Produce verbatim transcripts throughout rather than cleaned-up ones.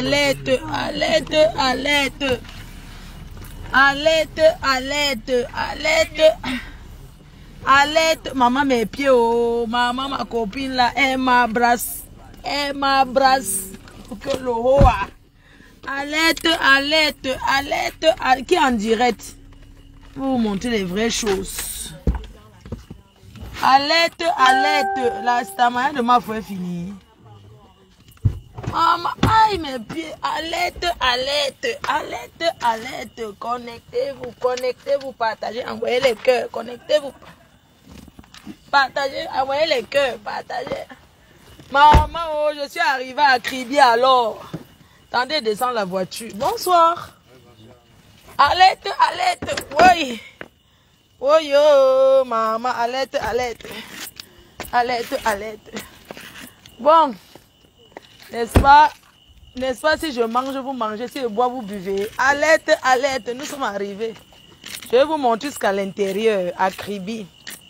alerte, alerte, alerte. Alerte, alerte, alerte. Alerte. Maman, mes pieds, oh. Maman, ma copine là, elle m'abrace. Elle m'abrace. Pour que le haut. Alerte, alerte, alerte. Al qui est en direct. Pour vous montrer les vraies choses. Alerte, alerte. La stamina de ma foi est finie. Maman, aïe mes pieds. Alerte, alerte, alerte, alerte. Connectez-vous, connectez-vous, partagez, envoyez les cœurs. Connectez-vous. Partagez, envoyez les cœurs, partagez. Maman, oh, je suis arrivée à Kribi alors. Attendez, descendre la voiture. Bonsoir. Alerte, alerte. Oui. Oui, oh, maman, alerte, alerte. Alerte, alerte. Bon. N'est-ce pas? N'est-ce pas, si je mange, vous mangez. Si je bois, vous buvez. Alerte, alerte. Nous sommes arrivés. Je vais vous montrer jusqu'à l'intérieur, à Kribi.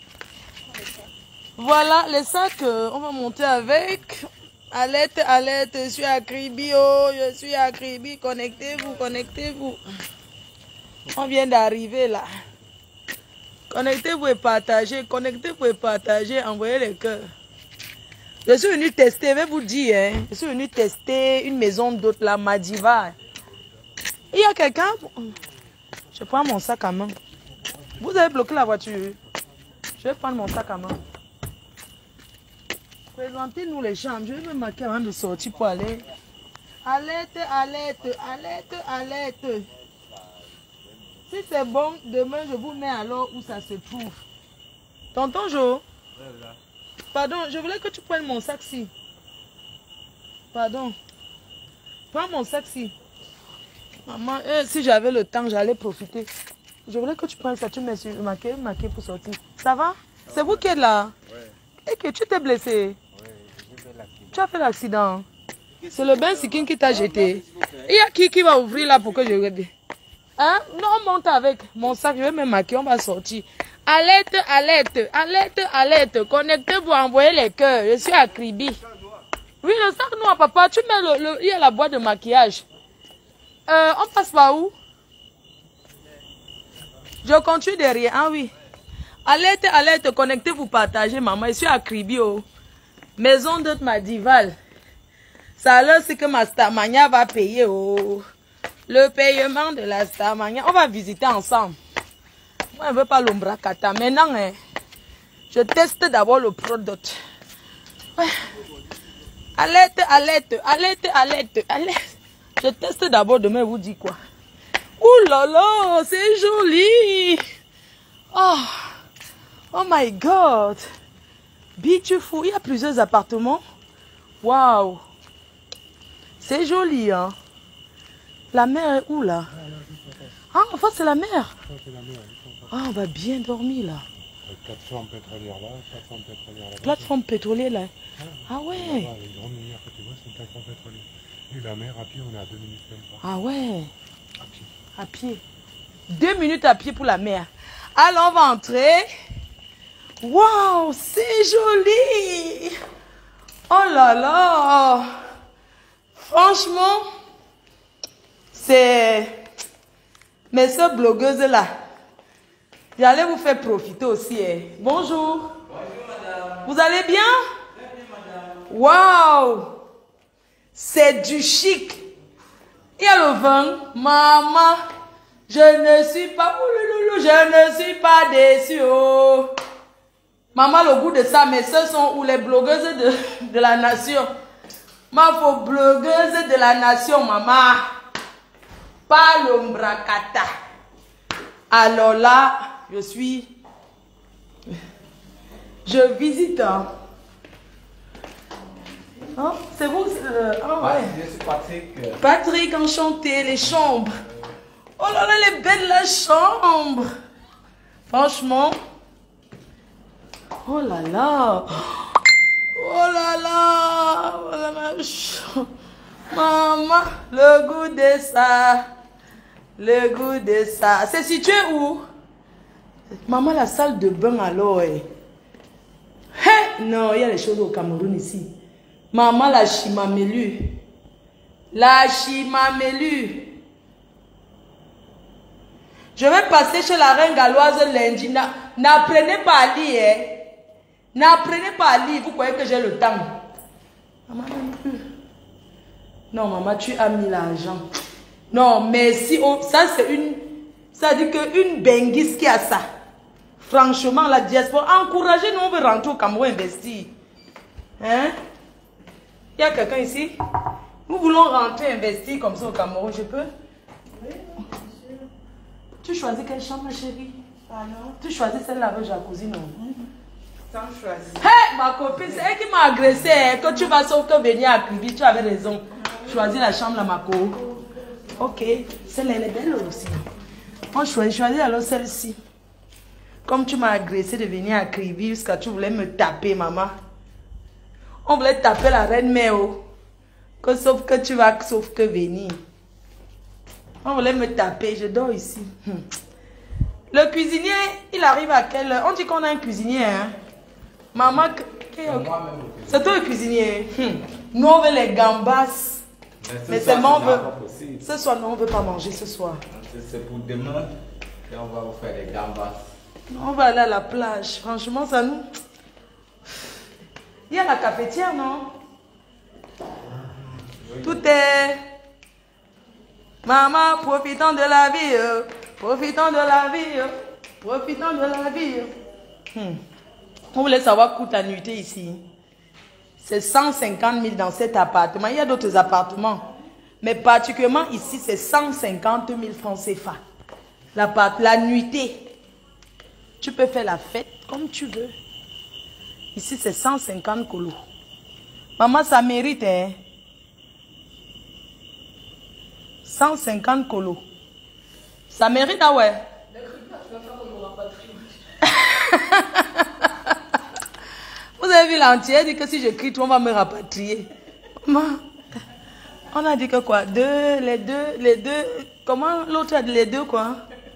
Voilà les sacs, on va monter avec. Alerte, alerte, je suis à Kribi, oh, je suis à Kribi, connectez-vous, connectez-vous. On vient d'arriver là. Connectez-vous et partagez, connectez-vous et partagez, envoyez les cœurs. Je suis venu tester, je vais vous dire, hein, je suis venu tester une maison d'hôte, la Madiva. Il y a quelqu'un, je prends mon sac à main. Vous avez bloqué la voiture. Je vais prendre mon sac à main. Présentez-nous les chambres. Je vais me marquer avant de sortir pour aller. Alerte, alerte, alerte, alerte. Si c'est bon, demain je vous mets alors où ça se trouve. Tonton Jo. Pardon, je voulais que tu prennes mon sac-ci. Pardon. Prends mon sac-ci. Maman, euh, si j'avais le temps, j'allais profiter. Je voulais que tu prennes ça. Tu me marqué, marqué pour sortir. Ça va? C'est vous qui êtes là? Et que tu t'es blessé? Tu as fait l'accident. C'est le bain Sikin qui t'a jeté. Il y a qui qui va ouvrir là pour que je regarde? Hein? Non, on monte avec mon sac. Je vais me marquer, on va sortir. Alerte, alerte, alerte, alerte. Connectez-vous, envoyez les cœurs. Je suis à Kribi. Oui, le sac noir, papa. Tu mets le, le... Il y a la boîte de maquillage. Euh, on passe par où? Je continue derrière. Ah oui. Alerte, alerte, connectez-vous, partagez, maman. Je suis à Kribi, oh. Maison de Madival. Ça alors c'est que ma Starmania va payer, oh. Le paiement de la Starmania. On va visiter ensemble. Moi, je ne veux pas l'ombracata. Maintenant, hein, je teste d'abord le produit. Ouais. Alerte, alerte, alerte, alerte, alerte. Je teste d'abord, demain, vous dis quoi? Ouh là là, c'est joli. Oh. Oh my God. Beautiful. Il y a plusieurs appartements. Waouh. C'est joli, hein. La mer est où, là? Ah, en fait, c'est la mer. Ah, on va bien dormir, là. Plateforme pétrolière là, plateforme pétrolière là. Plateforme pétrolière, là. Ah ouais. Les grandes lumières que tu vois, c'est une plateforme pétrolière. Et la mer, à pied, on est à deux minutes même pas. Ah ouais. À pied. À pied. Deux minutes à pied pour la mer. Alors, on va entrer. Waouh, c'est joli. Oh là là. Franchement, c'est... Mais ces blogueuses-là, j'allais vous faire profiter aussi. Hein. Bonjour. Bonjour, madame. Vous allez bien? Très bien, madame. Waouh. C'est du chic. Il y a le vin. Maman, je ne suis pas... Je ne suis pas déçue. Oh. Maman, le goût de ça, mais ce sont où les blogueuses de, de la nation. Ma faux blogueuse de la nation, maman. Pas l'ombracata. Alors là, je suis... Je visite. Hein. Hein? C'est vous euh, oh, ouais. Je suis Patrick. Patrick, enchanté, les chambres. Oh là là, elle est belle la chambre. Franchement. Oh là là. Oh là là. Oh là là. Maman, le goût de ça. Le goût de ça. C'est situé où? Maman, la salle de bain alors. Eh. Hey, non, il y a les choses au Cameroun ici. Maman, la chimamelu. La chimamelu. Je vais passer chez la reine galloise lundi. N'apprenez pas à lire. Hein? N'apprenez pas à lire. Vous croyez que j'ai le temps? Maman, non, maman, tu as mis l'argent. Non, mais si oh, ça c'est une... Ça dit qu'une benguise qui a ça. Franchement, la diaspora, encouragez-nous, on veut rentrer au Cameroun investir. Hein? Il y a quelqu'un ici? Nous voulons rentrer investir comme ça au Cameroun, je peux? Oui, bien sûr. Tu choisis quelle chambre, ma chérie? Ah non. Tu choisis celle-là avec jacuzzi, non? Sans choisir. Hé, hey, ma copine, c'est elle qui m'a agressé. Hein. Quand tu vas sauf que venir à Kribi, tu avais raison. Choisis la chambre, là, ma co. Ok, celle-là, elle est belle aussi. On choisit, choisis alors celle-ci. Comme tu m'as agressé de venir à Kribi, jusqu'à tu voulais me taper, maman. On voulait taper la reine mère. Que sauf que tu vas, sauf que venir. On voulait me taper, je dors ici. Hum. Le cuisinier, il arrive à quelle heure? On dit qu'on a un cuisinier, hein? Maman, c'est toi le cuisinier. Hum. Nous, on veut les gambas. Mais seulement on veut... Ce soir, non, on ne veut pas manger ce soir. C'est pour demain et on va vous faire des gambas. On va aller à la plage. Franchement, ça nous... Il y a la cafetière, non? Oui. Tout est... Maman, profitons de la vie. Euh. Profitons de la vie. Euh. Profitons de la vie. Euh. Hmm. On voulait savoir coûte la nuitée ici. C'est cent cinquante mille dans cet appartement. Il y a d'autres appartements. Mais particulièrement ici, c'est cent cinquante mille francs C F A. La, la nuitée. Tu peux faire la fête comme tu veux. Ici, c'est cent cinquante colos. Maman, ça mérite, hein? cent cinquante colos. Ça mérite, ah ouais? Vous avez vu l'entier, elle dit que si je crie tout, on va me rapatrier. Maman, on a dit que quoi? Deux, les deux, les deux, comment l'autre a dit les deux quoi?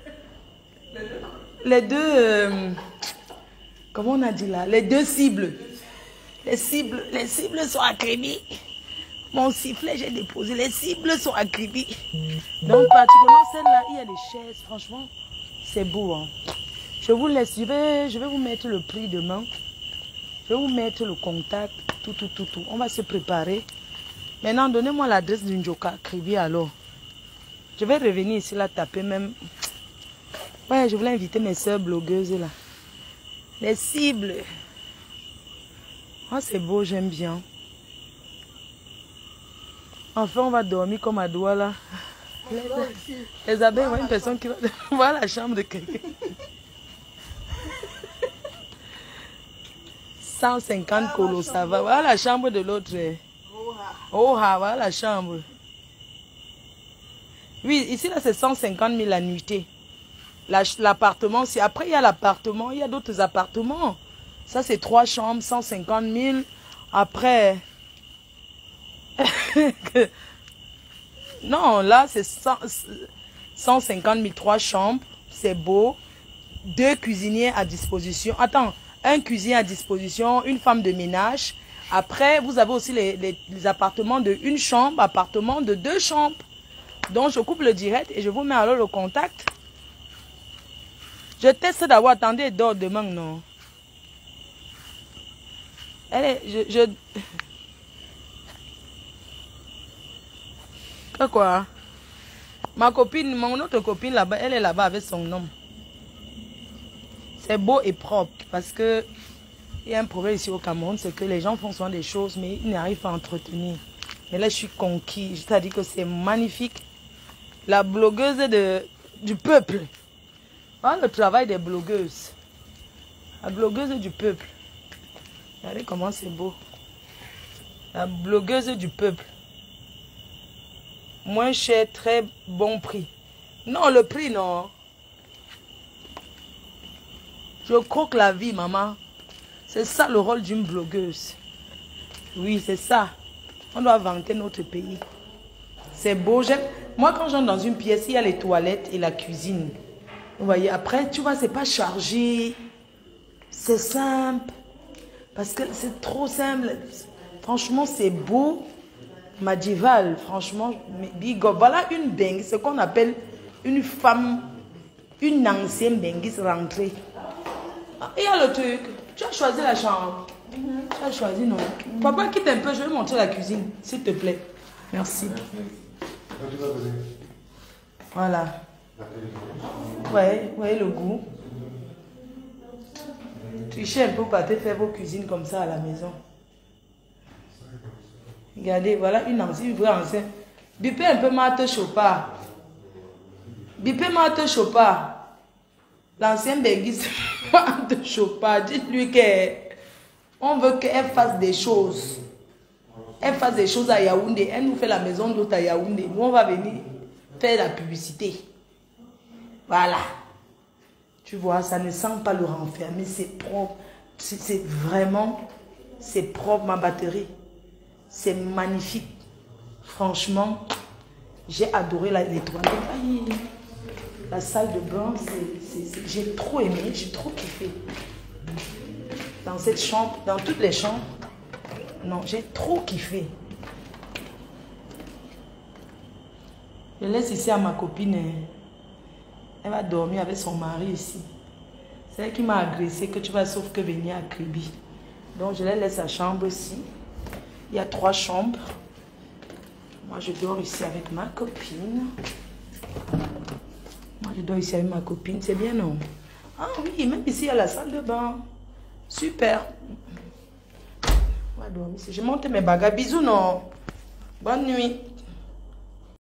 Les deux, euh, comment on a dit là? Les deux cibles. Les cibles, les cibles sont à Kribi. Mon sifflet, j'ai déposé. Les cibles sont à Kribi. Donc, particulièrement celle-là, il y a des chaises. Franchement, c'est beau. Hein? Je vous laisse. Je vais, je vais vous mettre le prix demain. Je vais vous mettre le contact. Tout, tout, tout, tout. On va se préparer. Maintenant, donnez-moi l'adresse d'une Njoka Kribi alors. Je vais revenir ici, là, taper même. Ouais, je voulais inviter mes soeurs blogueuses là. Les cibles. Oh, c'est beau, j'aime bien. Enfin, on va dormir comme à Douala. Les, les abeilles, voient une personne qui va voir la chambre de quelqu'un. cent cinquante colos, ça va. Voilà la chambre de l'autre. Oh, ah, voilà la chambre. Oui, ici, là, c'est cent cinquante mille la nuitée. L'appartement, c'est après, il y a l'appartement, il y a d'autres appartements. Ça, c'est trois chambres, cent cinquante mille. Après... non, là, c'est cent cinquante mille, trois chambres. C'est beau. Deux cuisiniers à disposition. Attends, un cuisinier à disposition, une femme de ménage. Après, vous avez aussi les, les, les appartements de une chambre, appartements de deux chambres. Donc, je coupe le direct et je vous mets alors le contact. Je teste d'avoir, attendez, dors demain, non. Elle est, je, je... Que quoi? Ma copine, mon autre copine là-bas, elle est là-bas avec son homme. C'est beau et propre parce que il y a un problème ici au Cameroun, c'est que les gens font souvent des choses, mais ils n'arrivent pas à entretenir. Mais là, je suis conquis. C'est-à-dire que c'est magnifique. La blogueuse de, du peuple. Voilà le travail des blogueuses. La blogueuse du peuple. Regardez comment c'est beau. La blogueuse du peuple. Moins cher, très bon prix. Non, le prix, non. Je croque la vie, maman. C'est ça le rôle d'une blogueuse. Oui, c'est ça. On doit vanter notre pays. C'est beau. Moi, quand j'entre dans une pièce, il y a les toilettes et la cuisine. Vous voyez, après, tu vois, c'est pas chargé. C'est simple. Parce que c'est trop simple. Franchement, c'est beau. Madival, franchement, big up. Voilà une bengue, ce qu'on appelle une femme, une ancienne benguise rentrée. Ah, il y a le truc. Tu as choisi la chambre. Mm-hmm. Tu as choisi, non. Mm-hmm. Papa, quitte un peu, je vais montrer la cuisine, s'il te plaît. Merci. Voilà. Ouais, ouais, le goût. Trichez un peu pour te faire vos cuisines comme ça à la maison. Regardez, voilà une ancienne, une vraie ancienne. Bipez un peu Marthe Chopard. Bipez Marthe Chopard. L'ancienne béguise Marthe Chopard. Dites-lui qu'on veut qu'elle fasse des choses. Elle fasse des choses à Yaoundé. Elle nous fait la maison d'hôte à Yaoundé. Nous, on va venir faire la publicité. Voilà. Tu vois, ça ne sent pas le renfermer. C'est propre. C'est vraiment... C'est propre, ma batterie. C'est magnifique. Franchement, j'ai adoré la, les toilettes. Aïe, la salle de bain, j'ai trop aimé, j'ai trop kiffé. Dans cette chambre, dans toutes les chambres, non, j'ai trop kiffé. Je laisse ici à ma copine. Elle va dormir avec son mari ici. C'est elle qui m'a agressé, que tu vas sauf que venir à Kribi. Donc je la laisse à chambre ici. Il y a trois chambres. Moi, je dors ici avec ma copine. Moi, je dors ici avec ma copine. C'est bien, non? Ah oui, même ici, il y a la salle de bain. Super. On va dormir ici. Je monte mes bagages. Bisous, non? Bonne nuit.